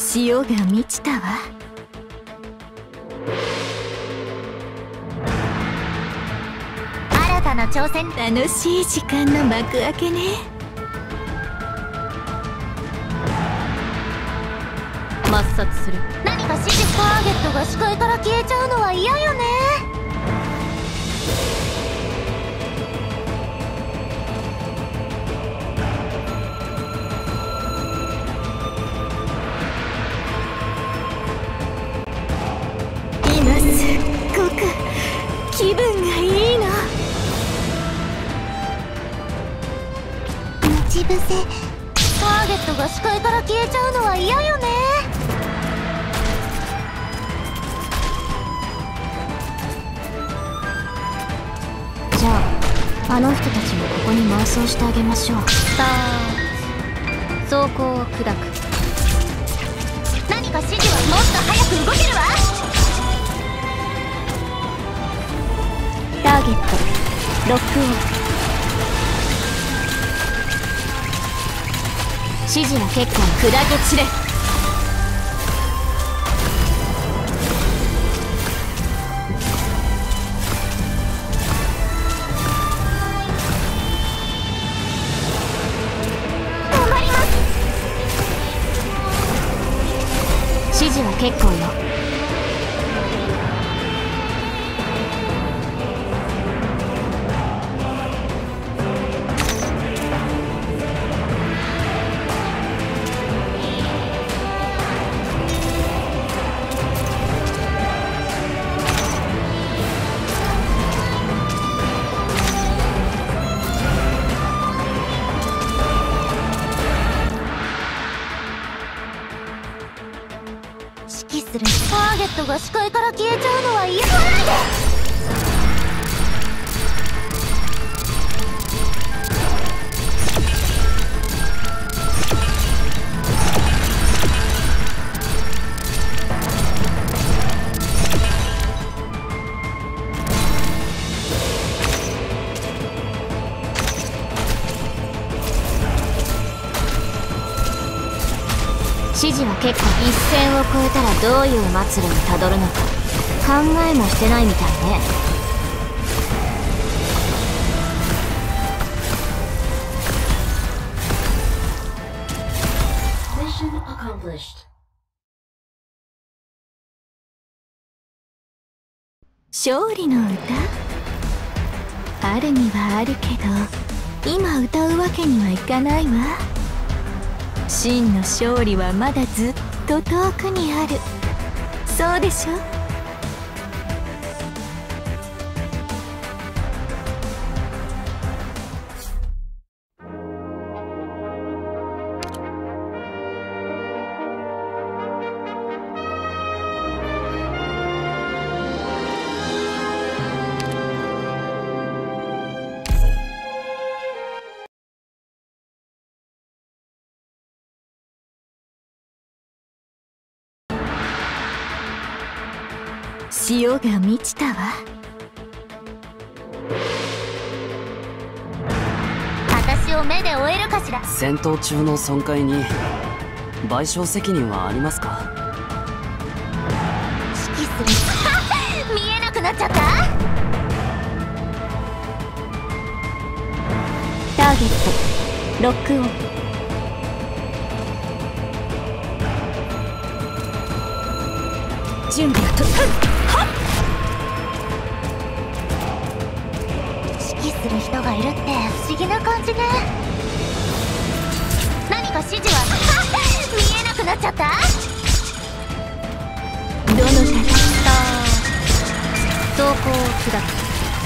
潮が満ちたわ。 新たな挑戦。 楽しい時間の幕開けね。 抹殺する。何か指示。ターゲットが視界から消えちゃうのは嫌よね。 今すっごく気分がいいの。 待ち伏せ。ターゲットが視界から消えちゃうのは嫌よね。 じゃああの人たちもここに埋葬してあげましょう。 さあ走行を砕く。何か指示は。もっと早く動けるわ。 ターゲットロックオン。指示は結構。砕け散れ。 頑張ります。 指示は結構よ。 指揮する。ターゲットが視界から消えちゃうのは嫌。言わないで。 指示は結構。一線を越えたらどういう末路にたどるのか考えもしてないみたいね。勝利の歌あるにはあるけど今歌うわけにはいかないわ。真の勝利はまだずっと遠くにある。そうでしょ。潮が満ちたわ。 私を目で追えるかしら。 戦闘中の損壊に賠償責任はありますか？ 指揮する。見えなくなっちゃった。 ターゲットロックオン。準備はとはっ。 指揮する人がいるって不思議な感じね。何か指示は。見えなくなっちゃった。 どの高さあ走行を砕く。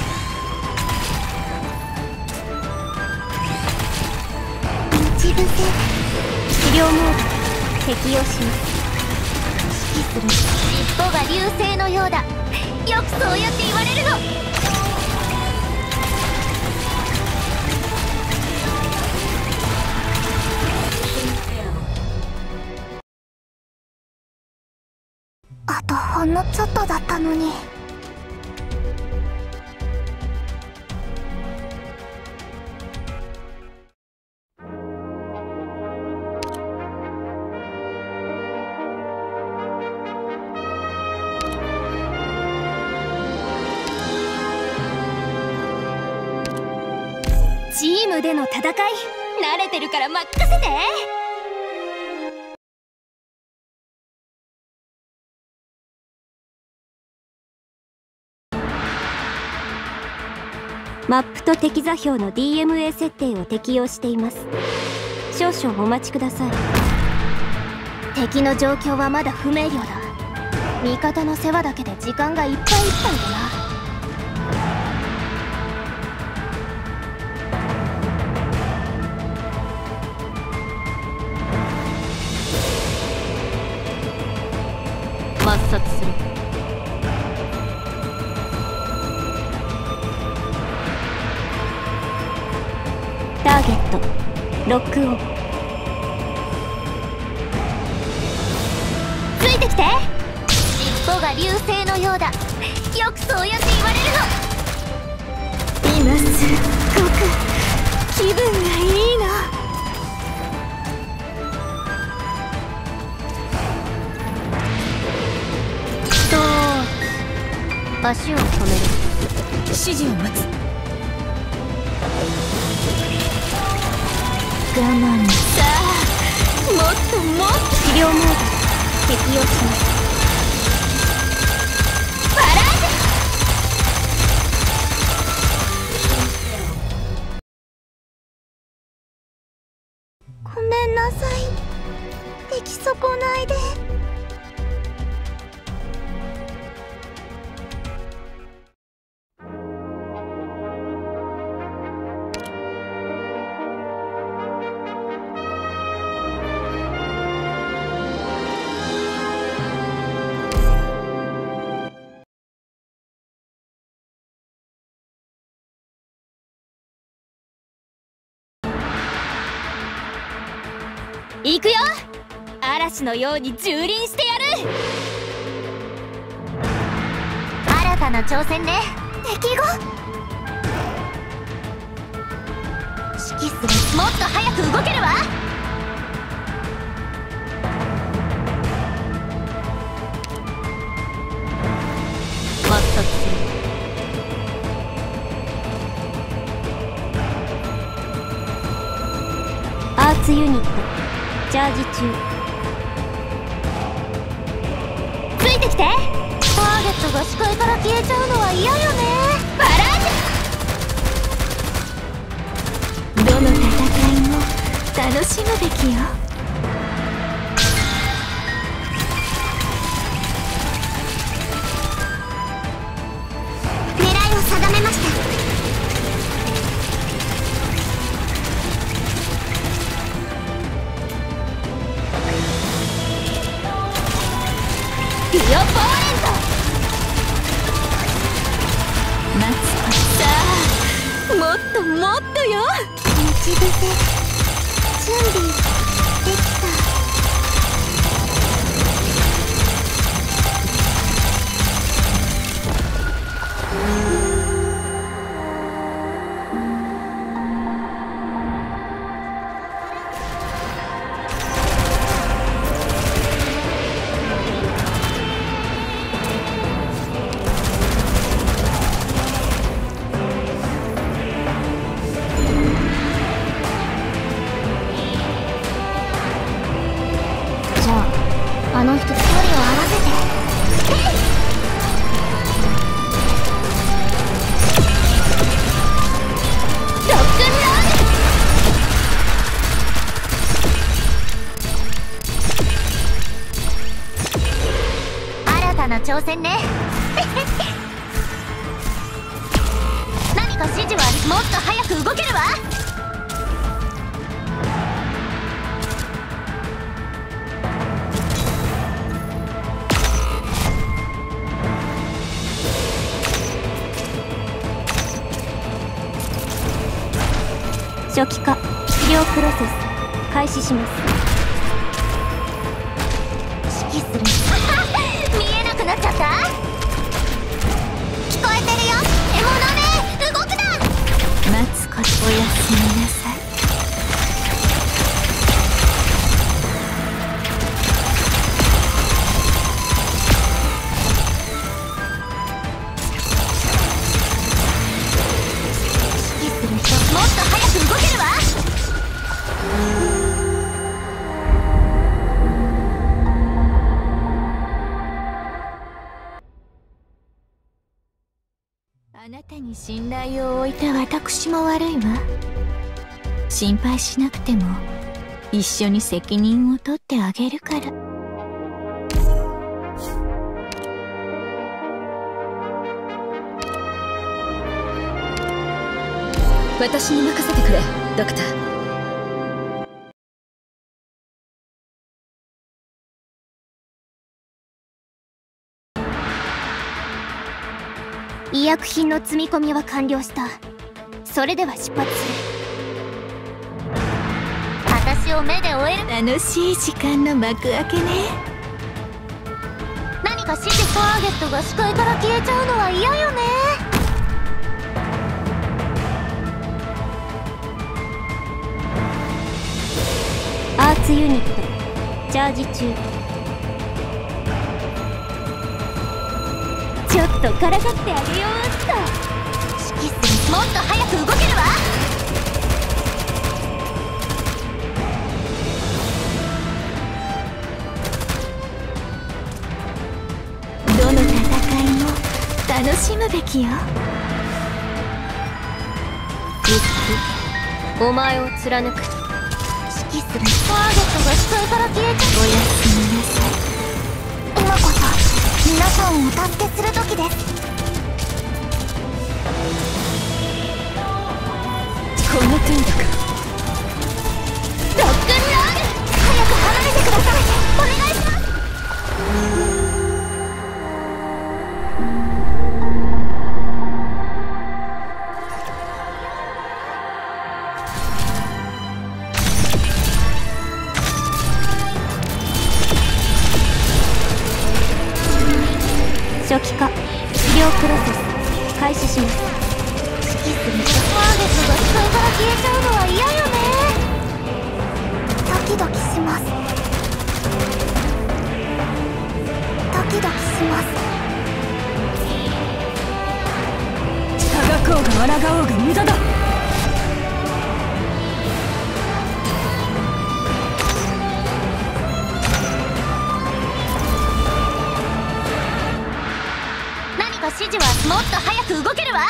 待ち伏せ。 治療モード適用します。 指揮する。尻尾が流星のようだ。よくそうやって言われるの。あとほんのちょっとだったのに。 チームでの戦い慣れてるから任せて。 マップと敵座標の DMA 設定を適用しています。少々お待ちください。 敵の状況はまだ不明瞭だ。味方の世話だけで時間がいっぱいいっぱいだな。 抹殺する。ターゲットロックオン。 ついてきて。尻尾が流星のようだ。よくそうやって言われるの。 今すっごく気分がいいの。 足を止める。 指示を待つ。我慢さあ、もっともっと。 治療モード適用します。 バラージュ。ごめんなさい。出来損ないで。行くよ。嵐のように蹂躙してやる。新たな挑戦ね。敵が指揮する。もっと早く動けるわ。 抹殺する。アーツユニットチャージ中。 ついてきて。ターゲットが視界から消えちゃうのは嫌よね。バラージどの戦いも楽しむべきよ。 狙いを定めました。ディオポーレント。 待つことさあ、もっともっとよ。 待ち伏せ準備できた。あの人距離を合わせて。ロックンロール。新たな挑戦ね。何か指示はある。もっと早く動けるわ。 初期化治療プロセス開始します。 指揮する。見えなくなっちゃった。聞こえてるよ。獲物め動くな。 待つこと。おやすみなさい。 指揮する人もっと早く信頼を置いた私も悪いわ。心配しなくても一緒に責任を取ってあげるから。 私に任せてくれ、ドクター。 医薬品の積み込みは完了した。それでは出発する。私を目で追える。 楽しい時間の幕開けね。 何か指示。ターゲットが視界から消えちゃうのは嫌よね。 アーツユニットチャージ中。ちょっとからかってあげようっと。 指揮する。もっと早く動けるわ。 どの戦いも楽しむべきよ。 お前を貫く。指揮する。ターゲットが視界から消えちゃう。 おやすみなさい。 今こそ皆さんをお助けする時です。 この程度か。 ロックンロール。早く離れてください。お願いします。 初期化治療プロセス開始します。 指揮する。ターゲットが視界から消えちゃうのは嫌よね。ドキドキします。ドキドキします。 あがこうが抗おうが無駄だ。 指示はもっと早く動けるわ。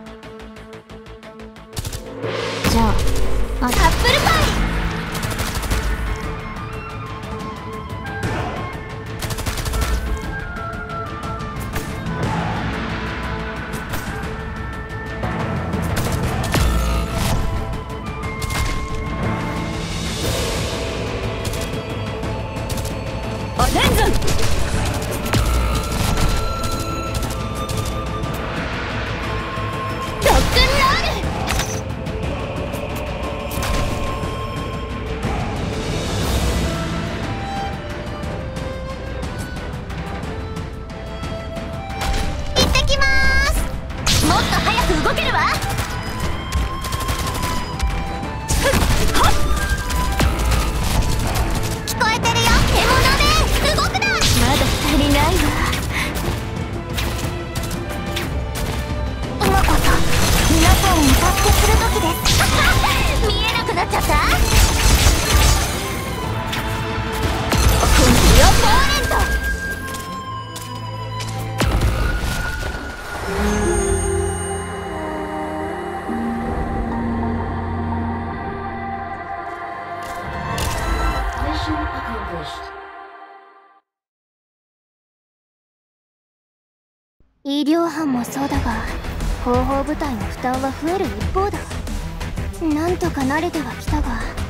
じゃあアップルパイ。 アテンズン。 動けるわ。聞こえてるよ。獣で動くな。まだ足りないわ。 今こそ皆さんをお助けする時です。見えなくなっちゃった。今度はポーレント。医療班もそうだが、後方部隊の負担は増える一方だ。なんとか慣れてはきたが、